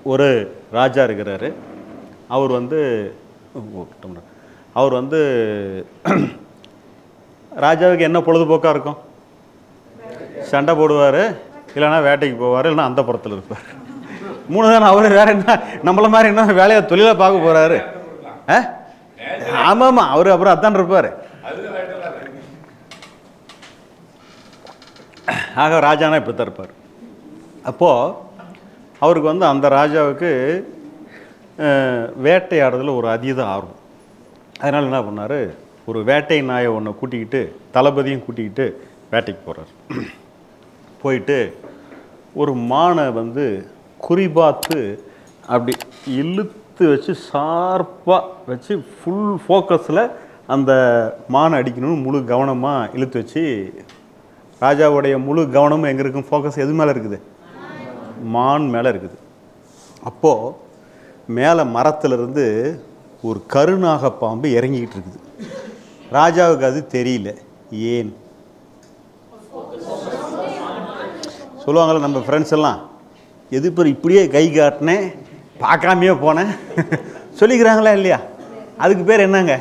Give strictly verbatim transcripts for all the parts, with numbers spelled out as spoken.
ஒரு ராஜா இருக்கிறாரு. அவர் வந்து அவர் வந்து ராஜாவுக்கு என்ன பொழுதுபோக்காக இருக்கும்? சண்டை போடுவார், இல்லைன்னா வேட்டைக்கு போவார், இல்லைன்னா அந்த புறத்தில் இருப்பார். மூணு தானே. அவர் வேற என்ன நம்மள மாதிரி என்ன வேலையை தொழிலாக பார்க்க போகிறாரு? ஆ ஆமாம் ஆமாம், அவர் அப்புறம் அதான் இருப்பார். ஆக ராஜானா இப்படி தான் இருப்பார். அப்போது அவருக்கு வந்து அந்த ராஜாவுக்கு வேட்டையாடுறதுல ஒரு அதீத ஆர்வம். அதனால் என்ன பண்ணார், ஒரு வேட்டை நாயை ஒன்று கூட்டிக்கிட்டு தளபதியும் கூட்டிக்கிட்டு வேட்டைக்கு போகிறார். போயிட்டு ஒரு மானை வந்து குறிபார்த்து அப்படி இழுத்து வச்சு ஷார்ப்பாக வச்சு ஃபுல் ஃபோக்கஸில் அந்த மானை அடிக்கணும்னு முழு கவனமாக இழுத்து வச்சு, ராஜாவுடைய முழு கவனமும் எங்கே இருக்கும்? ஃபோக்கஸ் எது மேலே இருக்குது? மான் மேலே இருக்குது. அப்போது மேலே மரத்துலேருந்து ஒரு கருநாக பாம்பு இறங்கிக்கிட்டு இருக்குது. ராஜாவுக்கு அது தெரியல. ஏன் சொல்லுவாங்கள்ல நம்ம ஃப்ரெண்ட்ஸ் எல்லாம், எது பேர் இப்படியே கை காட்டினேன் பார்க்காமையே போனேன் சொல்லிக்கிறாங்களா இல்லையா? அதுக்கு பேர் என்னங்க?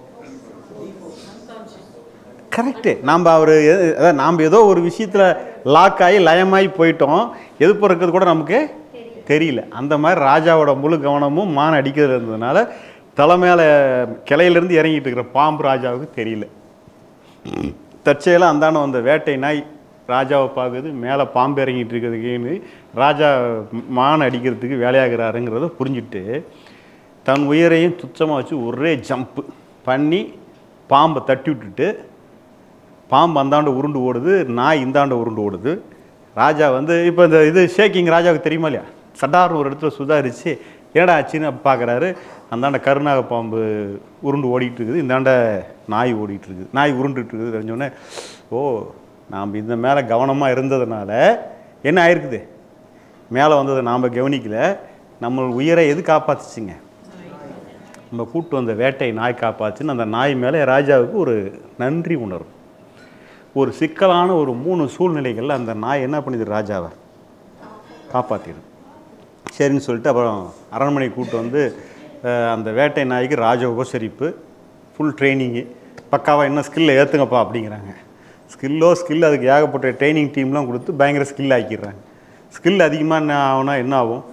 கரெக்டு. நாம் அவர் அதாவது நாம் ஏதோ ஒரு விஷயத்தில் லாக் ஆகி லயமாகி போயிட்டோம், எது பிறக்கிறது கூட நமக்கு தெரியல. அந்த மாதிரி ராஜாவோட முழு கவனமும் மான் அடிக்கிறது இருந்ததுனால தலைமையில கிளையிலேருந்து இறங்கிட்டு இருக்கிற பாம்பு ராஜாவுக்கு தெரியல. தற்செயலாக அந்தாண்ட வந்த வேட்டை நாய் ராஜாவை பார்க்குது, மேலே பாம்பு இறங்கிட்டு இருக்கிறதுக்குன்னு ராஜா மான் அடிக்கிறதுக்கு வேலையாகிறாருங்கிறத புரிஞ்சுட்டு தன் உயிரையும் துச்சமாக வச்சு ஒரே ஜம்ப்பு பண்ணி பாம்பை தட்டி விட்டுட்டு, பாம்பு அந்தாண்டு உருண்டு ஓடுது, நாய் இந்தாண்ட உருண்டு ஓடுது. ராஜா வந்து இப்போ இந்த இது ஷேக்கிங் ராஜாவுக்கு தெரியுமா இல்லையா? சட்டார்னு ஒரு இடத்துல சுதாரித்து ஏடா ஆச்சுன்னு பார்க்குறாரு. அந்தாண்ட கருநாக பாம்பு உருண்டு ஓடிட்டு இருக்குது, இந்தாண்ட நாய் ஓடிட்டு இருக்குது. நாய் உருண்டுட்டு இருக்குது. தெரிஞ்சோடனே ஓ நாம் இந்த மேலே கவனமாக இருந்ததுனால என்ன ஆயிருக்குது? மேலே வந்ததை நாம் கவனிக்கல, நம்ம உயிரை எது காப்பாற்றுச்சுங்க? நம்ம கூட்டு வந்த வேட்டை நாய் காப்பாற்றுன்னு அந்த நாய் மேலே ராஜாவுக்கு ஒரு நன்றி உணர்வு. ஒரு சிக்கலான ஒரு மூணு சூழ்நிலைகளில் அந்த நாய் என்ன பண்ணிது? ராஜாவை காப்பாற்றிடும். சரின்னு சொல்லிட்டு அப்புறம் அரண்மனை கூட்டு வந்து அந்த வேட்டை நாய்க்கு ராஜ உபசரிப்பு, ஃபுல் ட்ரைனிங்கு, பக்காவாக என்ன ஸ்கில்லை ஏற்றுங்கப்பா அப்படிங்கிறாங்க. ஸ்கில்லோ ஸ்கில் அதுக்கு ஏகப்பட்ட ட்ரைனிங் டீம்லாம் கொடுத்து பயங்கர ஸ்கில் ஆக்கிடுறாங்க. ஸ்கில் அதிகமாக என்ன ஆகுனா என்ன ஆகும்?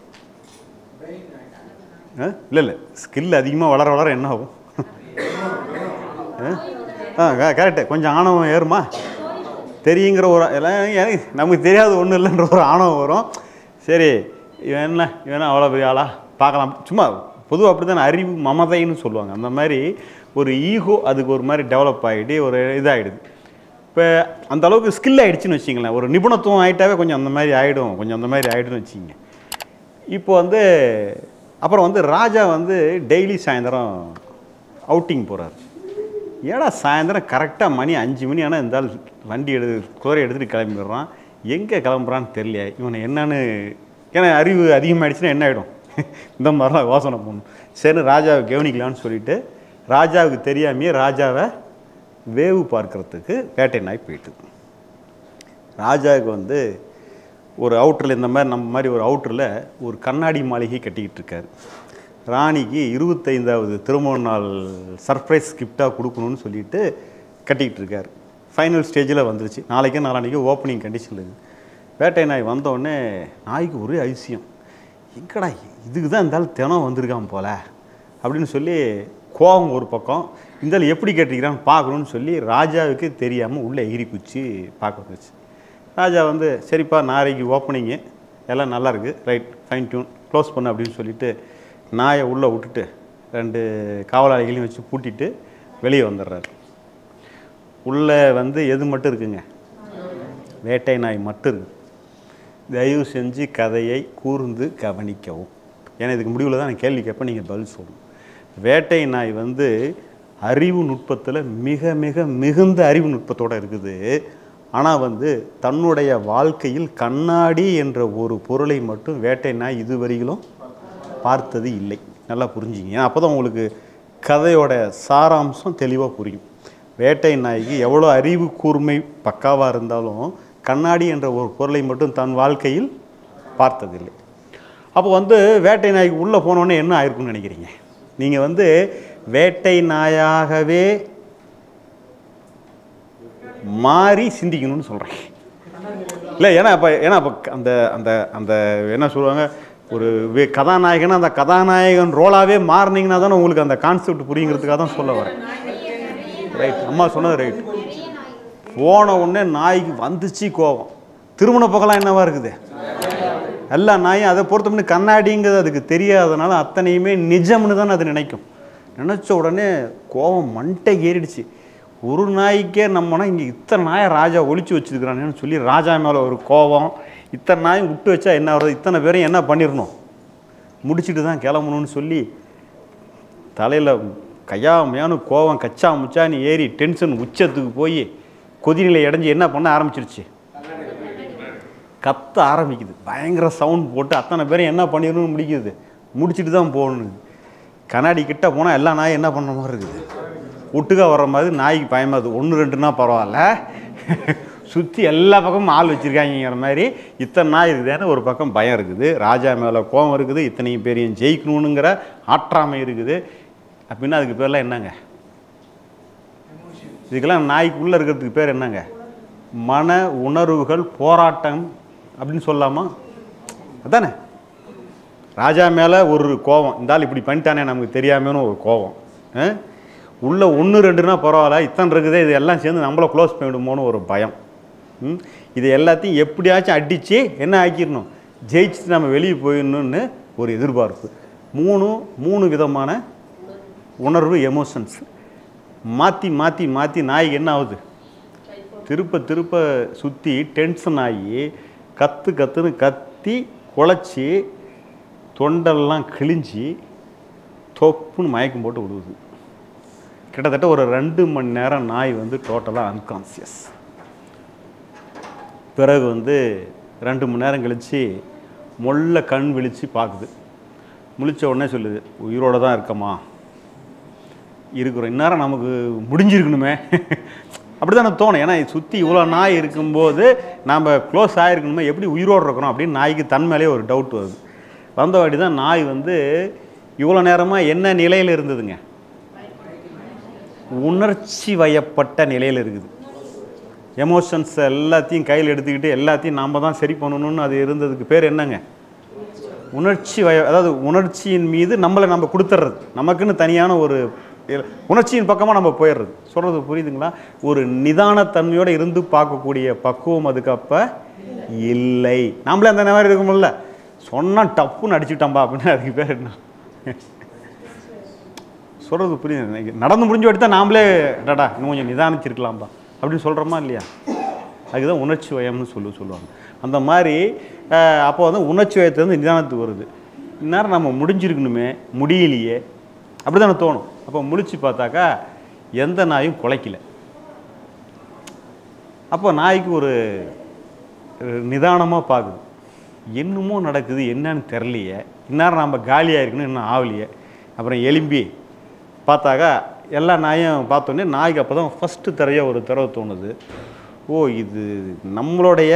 இல்லை இல்லை ஸ்கில் அதிகமாக வளர வளர என்ன ஆகும்? ஆ கரெக்டு. கொஞ்சம் ஆணவம் ஏறுமா? தெரியுங்கிற ஒரு எல்லாம் நமக்கு தெரியாது ஒன்றும் இல்லைன்ற ஒரு ஆணவம் வரும். சரி இவன் என்ன இவனா அவ்வளோ பெரிய ஆளா பார்க்கலாம், சும்மா பொதுவாக அப்படி தானே அறிவு மமதைன்னு சொல்லுவாங்க. அந்த மாதிரி ஒரு ஈகோ அதுக்கு ஒரு மாதிரி டெவலப் ஆகிட்டு ஒரு இதாகிடுது. இப்போ அந்த அளவுக்கு ஸ்கில் ஆகிடுச்சின்னு வச்சிங்களேன், ஒரு நிபுணத்துவம் ஆகிட்டாவே கொஞ்சம் அந்த மாதிரி ஆகிடும், கொஞ்சம் அந்த மாதிரி ஆகிடும்னு வச்சிங்க. இப்போ வந்து அப்புறம் வந்து ராஜா வந்து டெய்லி சாயந்தரம் அவுட்டிங் போகிறார். ஏடா சாயந்தரம் கரெக்டாக மணி அஞ்சு மணி ஆனால் இருந்தாலும் வண்டி எடு குதிரை எடுத்துகிட்டு கிளம்பிடுறான், எங்கே கிளம்புறான்னு தெரியல, இவனை என்னன்னு. ஏன்னா அறிவு அதிகமாகிடுச்சுன்னா என்ன ஆகிடும்? இந்த மாதிரிலாம் யோசனை பண்ணணும். சரி ராஜாவை கவனிக்கலான்னு சொல்லிட்டு ராஜாவுக்கு தெரியாமையே ராஜாவை வேவு பார்க்குறதுக்கு வேட்டை நாய் போயிட்டு, ராஜாவுக்கு வந்து ஒரு அவுட்டரில் இந்த மாதிரி நம்ம மாதிரி ஒரு அவுட்டரில் ஒரு கண்ணாடி மாளிகை கட்டிக்கிட்டு இருக்காரு. ராணிக்கு இருபத்தைந்தாவது திருமண நாள் சர்ப்ரைஸ் கிஃப்டாக கொடுக்கணும்னு சொல்லிட்டு கட்டிக்கிட்டு இருக்கார். ஃபைனல் ஸ்டேஜில் வந்துருச்சு. நாளைக்கு நாளானிக்கு ஓப்பனிங் கண்டிஷன் இருக்குது. வேட்டை நாய் வந்தோடனே நாய்க்கு ஒரே அதிசயம், எங்கடா இதுக்கு தான் இருந்தாலும் தினம் வந்திருக்கான் போல அப்படின்னு சொல்லி கோபம் ஒரு பக்கம், இருந்தாலும் எப்படி கேட்டிருக்கிறான்னு பார்க்கணுன்னு சொல்லி ராஜாவுக்கு தெரியாமல் உள்ளே எகிரி குச்சி பார்க்க வந்துச்சு. ராஜா வந்து சரிப்பா நாளைக்கு ஓப்பனிங்கு எல்லாம் நல்லாயிருக்கு, ரைட் ஃபைன் டியூன் க்ளோஸ் பண்ணு அப்படின்னு சொல்லிவிட்டு நாயை உள்ளே விட்டுட்டு ரெண்டு காவலாளிகளையும் வச்சு பூட்டிட்டு வெளியே வந்துடுறாரு. உள்ளே வந்து எது மட்டும் இருக்குங்க? வேட்டை நாய் மட்டும் இருக்குது. தயவு செஞ்சு கதையை கூர்ந்து கவனிக்கவும். ஏன்னா இதுக்கு முடிவில் தான் நான் கேள்வி கேட்பேன், நீங்கள் பதில் சொல்லணும். வேட்டை நாய் வந்து அறிவு நுட்பத்தில் மிக மிக மிகுந்த அறிவு நுட்பத்தோடு இருக்குது. ஆனால் வந்து தன்னுடைய வாழ்க்கையில் கண்ணாடி என்ற ஒரு பொருளை மட்டும் வேட்டை நாய் இதுவரையிலும் பார்த்தது இல்லை. நல்லா புரிஞ்சுங்க. ஏன்னா அப்போ தான் உங்களுக்கு கதையோட சாராம்சம் தெளிவாக புரியும். வேட்டை நாய்க்கு எவ்வளோ அறிவு கூர்மை பக்காவாக இருந்தாலும் கண்ணாடி என்ற ஒரு பொருளை மட்டும் தன் வாழ்க்கையில் பார்த்ததில்லை. அப்போ வந்து வேட்டை நாய்க்கு உள்ளே போனோடனே என்ன ஆயிருக்குன்னு நினைக்கிறீங்க? நீங்கள் வந்து வேட்டை நாயாகவே மாறி சிந்திக்கணும்னு சொல்கிறேன். இல்லை, ஏன்னா இப்போ ஏன்னா இப்போ அந்த அந்த அந்த என்ன சொல்லுவாங்க, ஒரு வே கதாநாயகனா அந்த கதாநாயகன் ரோலாகவே மாறினீங்கன்னா தானே உங்களுக்கு அந்த கான்செப்ட் புரியுங்கிறதுக்காக தான் சொல்ல வரேன். ரைட், அம்மா சொன்னது ரைட். போன உடனே நாய்க்கு வந்துச்சு கோபம். திருமண பகலாம் என்னவா இருக்குது? எல்லா நாயும் அதை பொறுத்த பண்ணி கண்ணாடிங்கிறது அதுக்கு தெரியாதனால அத்தனையுமே நிஜம்னு தான் அது நினைக்கும். நினச்ச உடனே கோபம் மண்டை ஏறிடுச்சு. ஒரு நாய்க்கே நம்மனா இங்கே இத்தனை நாயை ராஜா ஒழிச்சு வச்சுருக்கிறானேன்னு சொல்லி ராஜா மேலே ஒரு கோபம். இத்தனை நாயும் விட்டு வச்சா என்ன வருது, இத்தனை பேரையும் என்ன பண்ணிடணும், முடிச்சுட்டு தான் கிளம்பணும்னு சொல்லி தலையில் கையாமையானு கோபம் கச்சா முச்சான்னு ஏறி டென்ஷன் உச்சத்துக்கு போய் கொதிநிலை அடைஞ்சு என்ன பண்ண ஆரம்பிச்சிருச்சு, கத்த ஆரம்பிக்குது. பயங்கர சவுண்ட் போட்டு அத்தனை பேரும் என்ன பண்ணிடணும்னு முடிக்குது, முடிச்சுட்டு தான் போகணும். கண்ணாடி கிட்ட போனால் எல்லா நாயும் என்ன பண்ணுற மாதிரி இருக்குது, ஒட்டுக்கா வர்ற மாதிரி நாய்க்கு பயமாது. ஒன்று ரெண்டுனா பரவாயில்ல, சுற்றி எல்லா பக்கமும் ஆள் வச்சுருக்காங்கிற மாதிரி இத்தனை நாய் இருக்குதுன்னு ஒரு பக்கம் பயம் இருக்குது. ராஜா மேலே கோபம் இருக்குது, இத்தனையும் பேரையும் ஜெயிக்கணுங்கிற ஆற்றாமை இருக்குது. அப்படின்னா அதுக்கு பேர்லாம் என்னங்க? இதுக்கெல்லாம் நாய்க்குள்ளே இருக்கிறதுக்கு பேர் என்னங்க? மன உணர்வுகள் போராட்டம் அப்படின்னு சொல்லலாமா? அதானே. ராஜா மேலே ஒரு கோபம், இருந்தாலும் இப்படி பண்ணிட்டானே நமக்கு தெரியாமனு ஒரு கோபம். உள்ளே ஒன்று ரெண்டுனா பரவாயில்ல, இத்தனை இருக்குதே, இது எல்லாம் சேர்ந்து நம்மளை க்ளோஸ் பண்ணிவிடுமோன்னு ஒரு பயம். இது எல்லாத்தையும் எப்படியாச்சும் அடித்து என்ன ஆக்கிடணும், ஜெயிச்சுட்டு நம்ம வெளியே போயிடணுன்னு ஒரு எதிர்பார்ப்பு. மூணு மூணு விதமான உணர்வு, எமோஷன்ஸ் மாற்றி மாற்றி மாற்றி நாய்க்கு என்ன ஆகுது, திருப்ப திருப்ப சுற்றி டென்ஷன் ஆகி கற்று கற்றுன்னு கத்தி குழச்சி தொண்டெல்லாம் கிழிஞ்சி தொப்புன்னு மயக்கம் போட்டு விடுவது. கிட்டத்தட்ட ஒரு ரெண்டு மணி நேரம் நாய் வந்து டோட்டலாக அன்கான்சியஸ். பிறகு வந்து ரெண்டு மணி நேரம் கழித்து மொல்ல கண் விழித்து பார்க்குது. முழித்த உடனே சொல்லுது, உயிரோடு தான் இருக்கமா, இருக்கிறோம், இந்நேரம் நமக்கு முடிஞ்சிருக்கணுமே அப்படி தானே தோணும். ஏன்னா சுற்றி இவ்வளோ நாய் இருக்கும்போது நாம் க்ளோஸ் ஆகிருக்கணுமே, எப்படி உயிரோடு இருக்கிறோம் அப்படின்னு நாய்க்கு தன் மேலே ஒரு டவுட் வருது. வந்தவாடி தான் நாய் வந்து இவ்வளோ நேரமாக என்ன நிலையில் இருந்ததுங்க, உணர்ச்சி வயப்பட்ட நிலையில் இருக்குது. எமோஷன்ஸ் எல்லாத்தையும் கையில் எடுத்துக்கிட்டு எல்லாத்தையும் நாம் தான் சரி பண்ணணும்னு அது இருந்ததுக்கு பேர் என்னங்க, உணர்ச்சி வய அதாவது உணர்ச்சியின் மீது நம்மளை நம்ம கொடுத்துட்றது, நமக்குன்னு தனியான ஒரு உணர்ச்சியின் பக்கமாக நம்ம போயிடுறது. சொல்கிறது புரியுதுங்களா? ஒரு நிதானத்தன்மையோடு இருந்து பார்க்கக்கூடிய பக்குவம் அதுக்கு அப்போ இல்லை. நம்மளே அந்த மாதிரி இருக்குமில்ல, சொன்னால் டப்புன்னு அடிச்சுட்டாம்பா அப்படின்னு அதுக்கு பேர் என்ன சொல்கிறது புரியுது? நடந்து முடிஞ்சு எடுத்தால் நாமளே டாடா இன்னும் கொஞ்சம் நிதானிச்சிருக்கலாம்பா அப்படின்னு சொல்கிறோமா இல்லையா? அதுதான் உணர்ச்சி வயம்னு சொல்லி சொல்லுவாங்க. அந்த மாதிரி அப்போ வந்து உணர்ச்சி வயத்துலேருந்து நிதானத்துக்கு வருது. இந்நேரம் நம்ம முடிஞ்சிருக்கணுமே, முடியலையே, அப்படி தானே தோணும். அப்போ முழிச்சு பார்த்தாக்கா எந்த நாயும் குலைக்கல. அப்போ நாய்க்கு ஒரு நிதானமாக பார்க்குது, என்னமோ நடக்குது, என்னன்னு தெரியலையே, இந்நேரம் நம்ம காலியாக இருக்கணும், இன்னும் ஆகலையே. அப்புறம் எலும்பி பார்த்தாக்கா எல்லா நாயும் பார்த்தோன்னே நாய்க்கு அப்போ தான் ஃபஸ்ட்டு தரையாக ஒரு தடவை தோணுது, ஓ இது நம்மளுடைய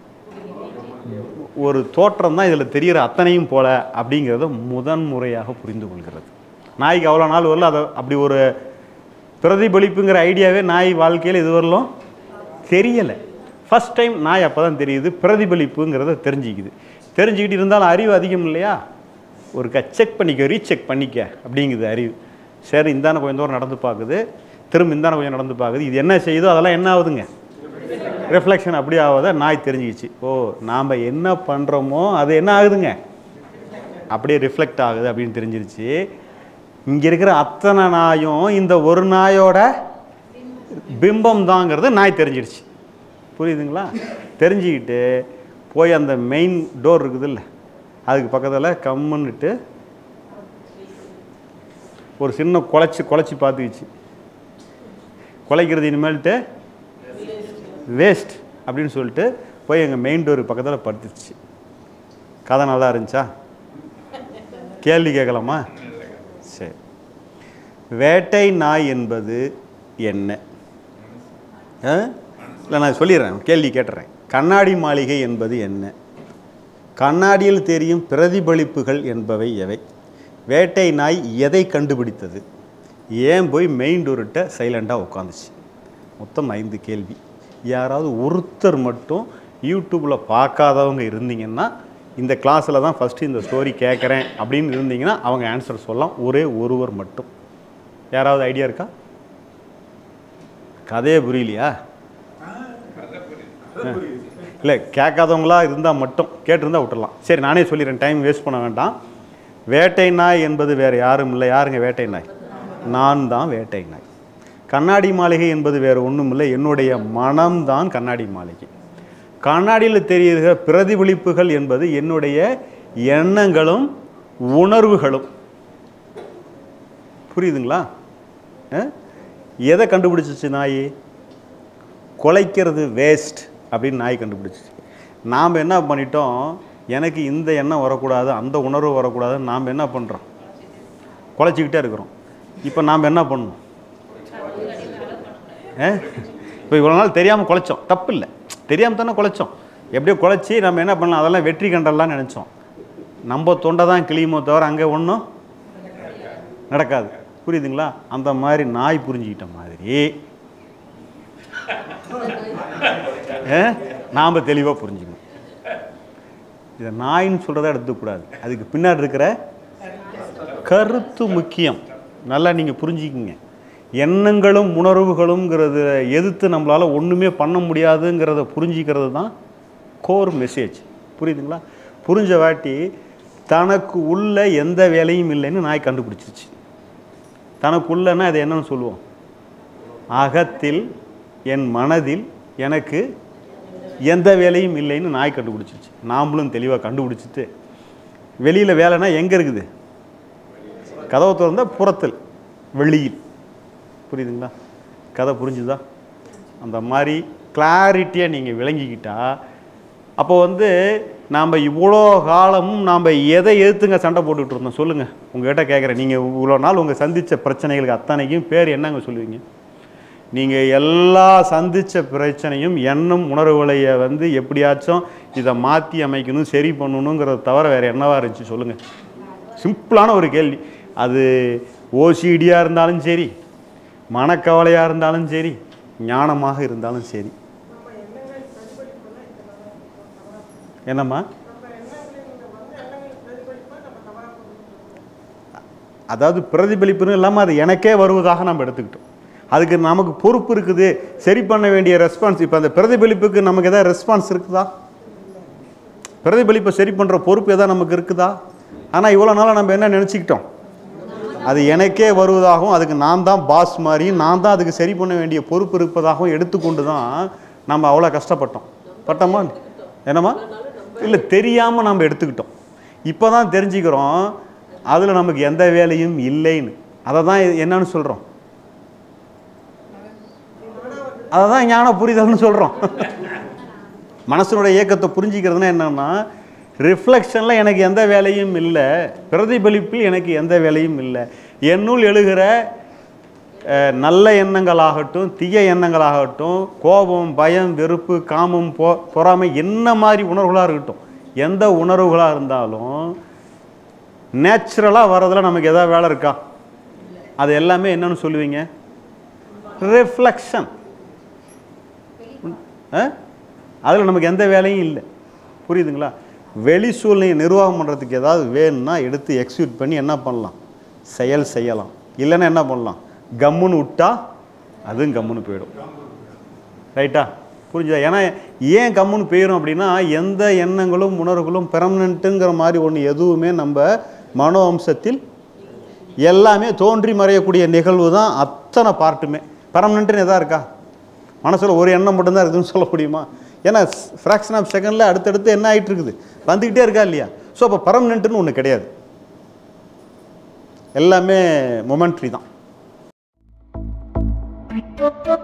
ஒரு தோற்றம் தான் இதில் தெரிகிற அத்தனையும் போல அப்படிங்கிறத முதன் முறையாக புரிந்து கொள்கிறது. நாய்க்கு அவ்வளோ நாள் வரல அதை அப்படி ஒரு பிரதிபலிப்புங்கிற ஐடியாவே நாய் வாழ்க்கையில் இது வரலும் தெரியலை. ஃபஸ்ட் டைம் நாய் அப்போ தான் தெரியுது பிரதிபலிப்புங்கிறத தெரிஞ்சிக்குது. தெரிஞ்சுக்கிட்டு இருந்தாலும் அறிவு அதிகம் இல்லையா, ஒரு க செக் பண்ணிக்க, ரீசெக் பண்ணிக்க அப்படிங்குது அறிவு. சரி, இந்தான கொஞ்சம் தூரம் நடந்து பார்க்குது, திரும்ப இந்தான கொஞ்சம் நடந்து பார்க்குது, இது என்ன செய்யுதோ அதெல்லாம் என்ன ஆகுதுங்க, ரிஃப்ளெக்ஷன் அப்படி ஆகாத நாய் தெரிஞ்சிக்கிச்சு. ஓ நாம் என்ன பண்ணுறோமோ அது என்ன ஆகுதுங்க, அப்படியே ரிஃப்ளெக்ட் ஆகுது அப்படின்னு தெரிஞ்சிருச்சு. இங்கே இருக்கிற அத்தனை நாயும் இந்த ஒரு நாயோட பிம்பம் தாங்கிறது நாய் தெரிஞ்சிடுச்சு. புரியுதுங்களா? தெரிஞ்சுக்கிட்டு போய் அந்த மெயின் டோர் இருக்குது இல்லை, அதுக்கு பக்கத்தில் கம்முன்னுட்டு ஒரு சின்ன குலைச்சி குலைச்சி பார்த்துக்கிச்சு. குலைக்கிறது இனிமேல்ட்டு வேஸ்ட் அப்படின்னு சொல்லிட்டு போய் எங்கள் மெயின் டோருக்கு பக்கத்தில் படுத்துச்சு. கதை நல்லா இருந்துச்சா? கேள்வி கேட்கலாமா? சரி, வேட்டை நாய் என்பது என்ன? இல்லை நான் சொல்லிடுறேன், கேள்வி கேட்டுறேன். கண்ணாடி மாளிகை என்பது என்ன? கண்ணாடியில் தெரியும் பிரதிபலிப்புகள் என்பவை எவை? வேட்டை நாய் எதை கண்டுபிடித்தது? ஏன் போய் மெயின் டோர்கிட்ட சைலண்டாக உட்காந்துச்சு? மொத்தம் ஐந்து கேள்வி. யாராவது ஒருத்தர் மட்டும் யூடியூப்பில் பார்க்காதவங்க இருந்தீங்கன்னா, இந்த கிளாஸில் தான் ஃபஸ்ட்டு இந்த ஸ்டோரி கேட்குறேன் அப்படின்னு இருந்தீங்கன்னா அவங்க ஆன்சர் சொல்லலாம். ஒரே ஒருவர் மட்டும். யாராவது ஐடியா இருக்கா? கதையே புரியலையா? இல்லை, கேட்காதவங்களா இருந்தால் மட்டும் கேட்டிருந்தால் விட்டுடலாம். சரி, நானே சொல்லிடுறேன், டைம் வேஸ்ட் பண்ண வேண்டாம். வேட்டை நாய் என்பது வேறு யாரும் இல்லை. யாருங்க வேட்டை நாய்? நான் தான் வேட்டை நாய். கண்ணாடி மாளிகை என்பது வேறு ஒன்றும் இல்லை, என்னுடைய மனம்தான் கண்ணாடி மாளிகை. கண்ணாடியில் தெரிகிற பிரதிபலிப்புகள் என்பது என்னுடைய எண்ணங்களும் உணர்வுகளும். புரியுதுங்களா? எதை கண்டுபிடிச்சிச்சு நாய்? குலைக்கிறது வேஸ்ட் அப்படின்னு நாய் கண்டுபிடிச்சிச்சு. நாம் என்ன பண்ணிட்டோம், எனக்கு இந்த எண்ணம் வரக்கூடாது, அந்த உணர்வு வரக்கூடாதுன்னு நாம் என்ன பண்ணுறோம்? குலைச்சிக்கிட்டே இருக்கிறோம். இப்போ நாம் என்ன பண்ணணும்? இப்போ இவ்வளோ நாள் தெரியாமல் குலைச்சோம், தப்பு இல்லை, தெரியாமல் தானே குலைச்சோம். எப்படியோ குலைச்சி நம்ம என்ன பண்ணலாம், அதெல்லாம் வெற்றி கண்டெல்லாம் நினச்சோம். நம்ம தொண்டை தான் கிளியுமோ தவிர அங்கே ஒன்றும் நடக்காது. புரியுதுங்களா? அந்த மாதிரி நாய் புரிஞ்சுக்கிட்ட மாதிரி நாம் தெளிவாக புரிஞ்சுக்கணும். இதை நாயின்னு சொல்கிறத எடுத்துக்கூடாது, அதுக்கு பின்னாடி இருக்கிற கருத்து முக்கியம். நல்லா நீங்கள் புரிஞ்சுக்கிங்க. எண்ணங்களும் உணர்வுகளும்ங்கிறத எதிர்த்து நம்மளால் ஒன்றுமே பண்ண முடியாதுங்கிறத புரிஞ்சிக்கிறது தான் கோர் மெசேஜ். புரியுதுங்களா? புரிஞ்ச வாட்டி தனக்கு உள்ள எந்த வேலையும் இல்லைன்னு நாய் கண்டுபிடிச்சிருச்சு. தனக்குள்ளன்னா அது என்னன்னு சொல்லுவோம்? அகத்தில், என் மனதில் எனக்கு எந்த வேலையும் இல்லைன்னு நாய் கண்டுபிடிச்சிருச்சு. நாமளும் தெளிவாக கண்டுபிடிச்சிட்டு வெளியில் வேலைன்னா எங்கே இருக்குது? கதவை திறந்த புறத்தில், வெளியில். புரியுதுங்களா? கதை புரிஞ்சுதா? அந்த மாதிரி கிளாரிட்டியாக நீங்கள் விளங்கிக்கிட்டா அப்போ வந்து நாம் இவ்வளோ காலமும் நாம் எதை எதிர்த்துங்க சண்டை போட்டுக்கிட்டு இருந்தோம்? சொல்லுங்கள், உங்கள்கிட்ட கேட்குறேன். நீங்கள் இவ்வளோ நாள் உங்கள் சந்தித்த பிரச்சனைகளுக்கு அத்தனைக்கும் பேர் என்னங்க சொல்லுவீங்க? நீங்கள் எல்லா சந்தித்த பிரச்சனையும் எண்ணம் உணர்வுகளையை வந்து எப்படியாச்சும் இதை மாற்றி அமைக்கணும், சரி பண்ணணுங்கிறத தவிர வேறு என்னவா இருந்துச்சு? சொல்லுங்கள். சிம்பிளான ஒரு கேள்வி. அது ஓசிடியாக இருந்தாலும் சரி, மனக்கவலையாக இருந்தாலும் சரி, ஞானமாக இருந்தாலும் சரி. என்னம்மா? அதாவது பிரதிபலிப்புன்னு இல்லாமல் அது எனக்கே வருவதாக நம்ம எடுத்துக்கிட்டோம். அதுக்கு நமக்கு பொறுப்பு இருக்குது, சரி பண்ண வேண்டிய ரெஸ்பான்ஸ். இப்போ அந்த பிரதிபலிப்புக்கு நமக்கு எதாவது ரெஸ்பான்ஸ் இருக்குதா? பிரதிபலிப்பை சரி பண்ணுற பொறுப்பு எதாவது நமக்கு இருக்குதா? ஆனால் இவ்வளோ நாளாக நம்ம என்ன நினச்சிக்கிட்டோம்? அது எனக்கே வருவதாகவும், அதுக்கு நான் தான் பாஸ் மாதிரியும், நான் தான் அதுக்கு சரி பண்ண வேண்டிய பொறுப்பு இருப்பதாகவும் எடுத்துக்கொண்டு தான் நம்ம அவ்வளோ கஷ்டப்பட்டோம். பட்டோமா? என்னம்மா? இல்லை, தெரியாமல் நம்ம எடுத்துக்கிட்டோம். இப்போ தான் தெரிஞ்சுக்கிறோம் அதில் நமக்கு எந்த வேலையும் இல்லைன்னு. அதை தான் என்னன்னு சொல்கிறோம்? அதை தான் ஞான புரிதல்னு சொல்கிறோம். மனசனுடைய இயக்கத்தை புரிஞ்சிக்கிறதுனா என்னென்னா, ரிஃப்ளெக்ஷனில் எனக்கு எந்த வேலையும் இல்லை, பிரதிபலிப்பில் எனக்கு எந்த வேலையும் இல்லை. என்னுள் எழுகிற நல்ல எண்ணங்களாகட்டும், தீய எண்ணங்களாகட்டும், கோபம், பயம், வெறுப்பு, காமம், பொ பொறாமை என்ன மாதிரி உணர்வுகளாக இருக்கட்டும், எந்த உணர்வுகளாக இருந்தாலும் நேச்சுரலாக வர்றதில் நமக்கு எதாவது வேலை இருக்கா? அது எல்லாமே என்னன்னு சொல்லுவீங்க? ரிஃப்ளெக்ஷன். அதில் நமக்கு எந்த வேலையும் இல்லை. புரியுதுங்களா? வெளி சூழ்நிலையை நிர்வாகம் பண்ணுறதுக்கு ஏதாவது வேணும்னா எடுத்து எக்ஸிக்யூட் பண்ணி என்ன பண்ணலாம்? செயல் செய்யலாம். இல்லைன்னா என்ன பண்ணலாம்? கம்முன்னு விட்டா அதுவும் கம்முன்னு போயிடும். ரைட்டா? புரிஞ்சுதா? ஏன்னா ஏன் கம்முன்னு போயிடும் அப்படின்னா, எந்த எண்ணங்களும் உணர்வுகளும் பெர்மனண்ட்டுங்கிற மாதிரி ஒன்று எதுவுமே நம்ம மனோ அம்சத்தில் எல்லாமே தோன்றி மறையக்கூடிய நிகழ்வு தான் அத்தனை பார்ட்டுமே. பெர்மனண்ட்டுன்னு எதா இருக்கா? மனசில் ஒரு எண்ணம் மட்டும்தான் இருக்குதுன்னு சொல்ல முடியுமா? ஏன்னா ஃப்ராக்ஷன் ஆஃப் செகண்டில் அடுத்தடுத்து என்ன ஆகிட்டு இருக்குது, வந்துக்கிட்டே இருக்கா இல்லையா? ஸோ அப்போ பெர்மனண்ட்டுன்னு ஒன்று கிடையாது, எல்லாமே மொமெண்ட்ரி தான்.